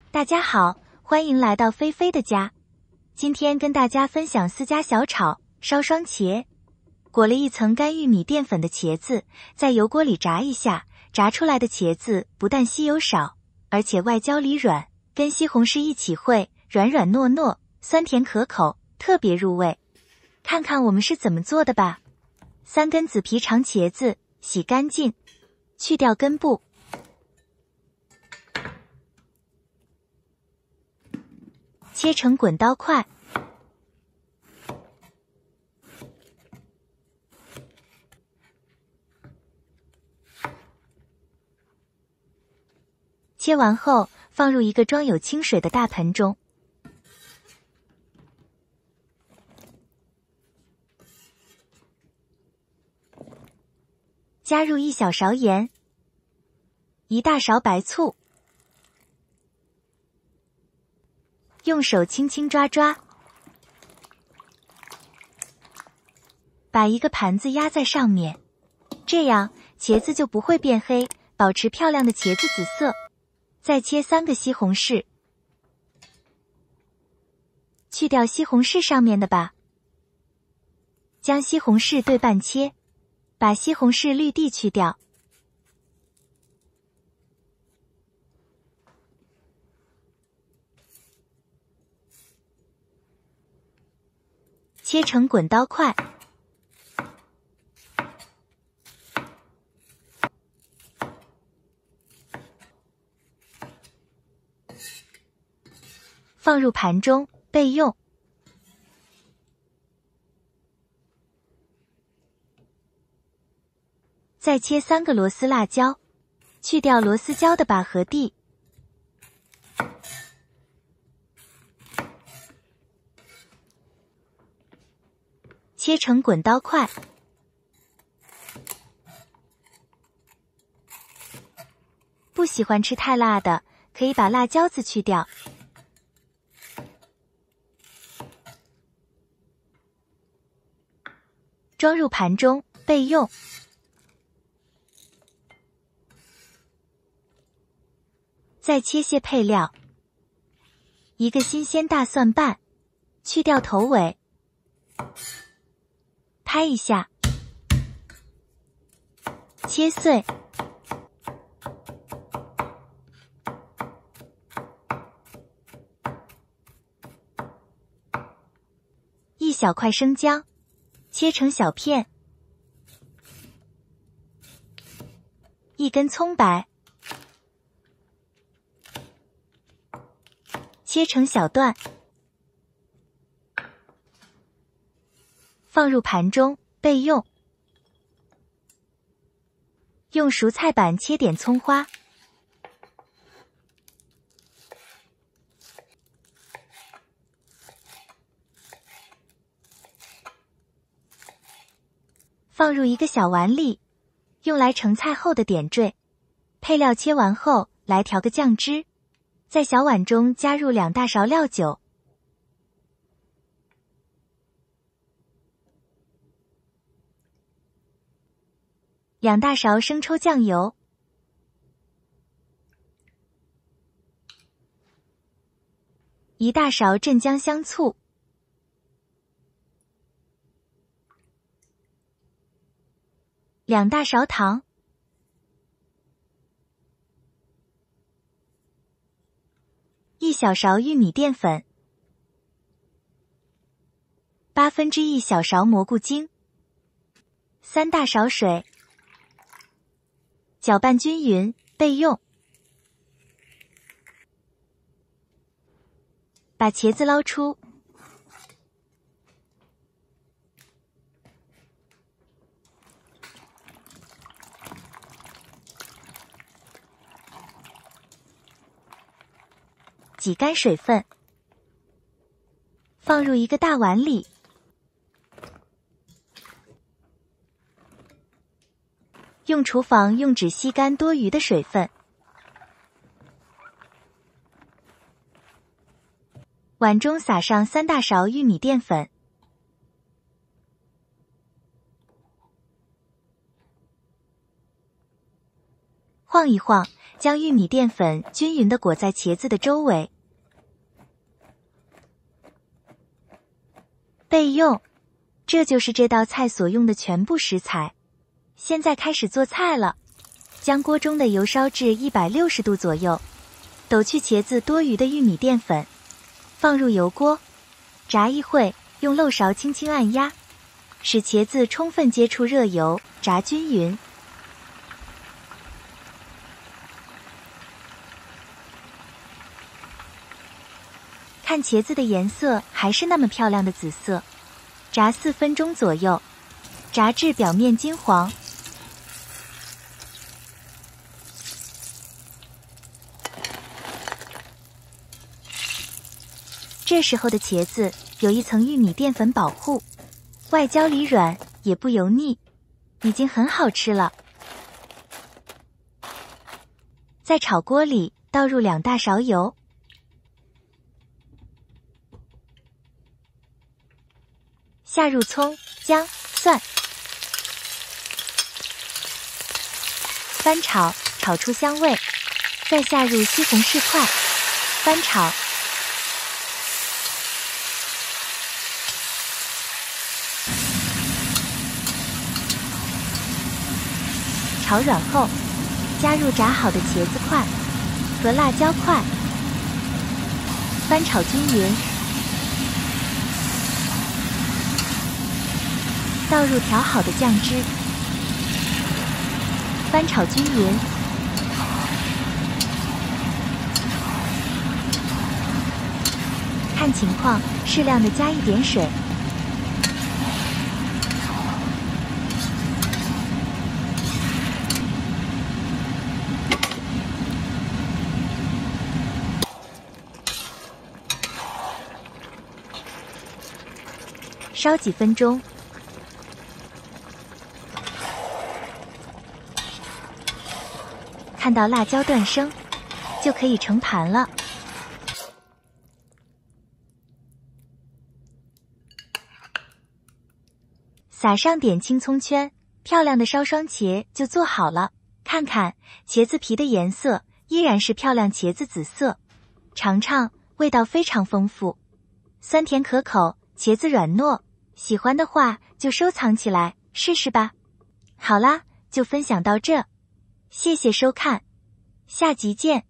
大家好，欢迎来到菲菲的家。今天跟大家分享私家小炒烧双茄。裹了一层干玉米淀粉的茄子，在油锅里炸一下，炸出来的茄子不但吸油少，而且外焦里软，跟西红柿一起烩，软软糯糯，酸甜可口，特别入味。看看我们是怎么做的吧。3根紫皮长茄子，洗干净，去掉根部。切成滚刀块，切完后放入一个装有清水的大盆中，加入1小勺盐，1大勺白醋，用手轻轻抓抓，把一个盘子压在上面，这样茄子就不会变黑，保持漂亮的茄子紫色。再切3个西红柿，去掉西红柿上面的吧。将西红柿对半切，把西红柿绿蒂去掉。切成滚刀块，放入盘中备用。再切3个螺丝辣椒，去掉螺丝椒的把和蒂。切成滚刀块，不喜欢吃太辣的，可以把辣椒子去掉。装入盘中备用。再切些配料，1个新鲜大蒜瓣，去掉头尾，拍一下，切碎。1小块生姜，切成小片。1根葱白，切成小段，放入盘中备用。用熟菜板切点葱花，放入一个小碗里，用来盛菜后的点缀。配料切完后，来调个酱汁，在小碗中加入2大勺料酒，2大勺生抽酱油，1大勺镇江香醋，2大勺糖，1小勺玉米淀粉，1/8小勺蘑菇精，3大勺水，搅拌均匀，备用。把茄子捞出，挤干水分，放入一个大碗里，用厨房用纸吸干多余的水分。碗中撒上3大勺玉米淀粉，晃一晃， 将玉米淀粉均匀地裹在茄子的周围。备用，这就是这道菜所用的全部食材。现在开始做菜了，将锅中的油烧至160度左右，抖去茄子多余的玉米淀粉，放入油锅，炸一会，用漏勺轻轻按压，使茄子充分接触热油，炸均匀。看茄子的颜色还是那么漂亮的紫色，炸4分钟左右，炸至表面金黄。这时候的茄子有一层玉米淀粉保护，外焦里软，也不油腻，已经很好吃了。在炒锅里倒入2大勺油，下入葱、姜、蒜，翻炒，炒出香味，再下入西红柿块，翻炒。炒软后，加入炸好的茄子块和辣椒块，翻炒均匀，倒入调好的酱汁，翻炒均匀，看情况适量的加一点水。烧几分钟，看到辣椒断生，就可以盛盘了。撒上点青葱圈，漂亮的烧双茄就做好了。看看茄子皮的颜色，依然是漂亮茄子紫色。尝尝，味道非常丰富，酸甜可口，茄子软糯。喜欢的话就收藏起来，试试吧。好啦，就分享到这，谢谢收看，下集见。